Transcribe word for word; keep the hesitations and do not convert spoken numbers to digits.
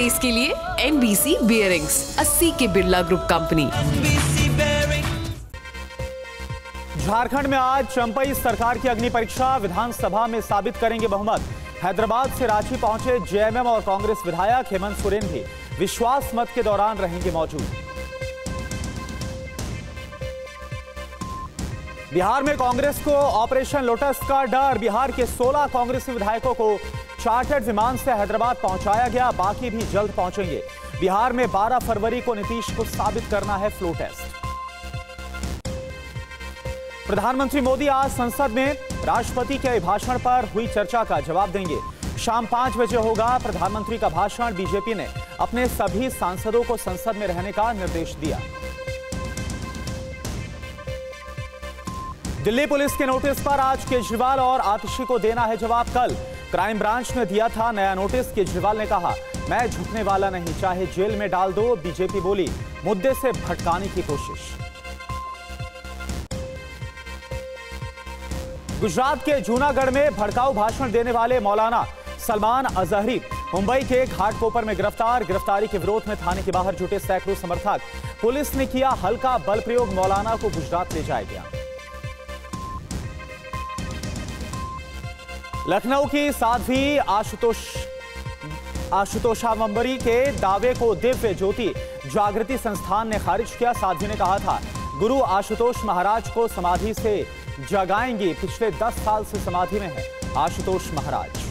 Race के लिए NBC bearings, अस्सी के बिरला ग्रुप कंपनी। झारखंड में आज चंपई सरकार की अग्नि परीक्षा, विधानसभा में साबित करेंगे बहुमत। हैदराबाद से रांची पहुंचे जेएमएम और कांग्रेस विधायक हेमंत सोरेन भी विश्वास मत के दौरान रहेंगे मौजूद। बिहार में कांग्रेस को ऑपरेशन लोटस का डर। बिहार के सोलह कांग्रेसी विधायकों को चार्टर्ड विमान से हैदराबाद पहुंचाया गया, बाकी भी जल्द पहुंचेंगे। बिहार में बारह फरवरी को नीतीश को साबित करना है फ्लो टेस्ट। प्रधानमंत्री मोदी आज संसद में राष्ट्रपति के अभिभाषण पर हुई चर्चा का जवाब देंगे। शाम पांच बजे होगा प्रधानमंत्री का भाषण। बीजेपी ने अपने सभी सांसदों को संसद में रहने का निर्देश दिया। दिल्ली पुलिस के नोटिस पर आज केजरीवाल और आतिशी को देना है जवाब। कल क्राइम ब्रांच ने दिया था नया नोटिस। केजरीवाल ने कहा, मैं झुकने वाला नहीं, चाहे जेल में डाल दो। बीजेपी बोली, मुद्दे से भटकाने की कोशिश। गुजरात के जूनागढ़ में भड़काऊ भाषण देने वाले मौलाना सलमान अजहरी मुंबई के घाटकोपर में गिरफ्तार। गिरफ्तारी के विरोध में थाने के बाहर जुटे सैकड़ों समर्थक। पुलिस ने किया हल्का बल प्रयोग, मौलाना को गुजरात ले जाया गया। लखनऊ की साध्वी आशुतोष आशुतोषावंबरी के दावे को दिव्य ज्योति जागृति संस्थान ने खारिज किया। साध्वी ने कहा था, गुरु आशुतोष महाराज को समाधि से जगाएंगी। पिछले दस साल से समाधि में है आशुतोष महाराज।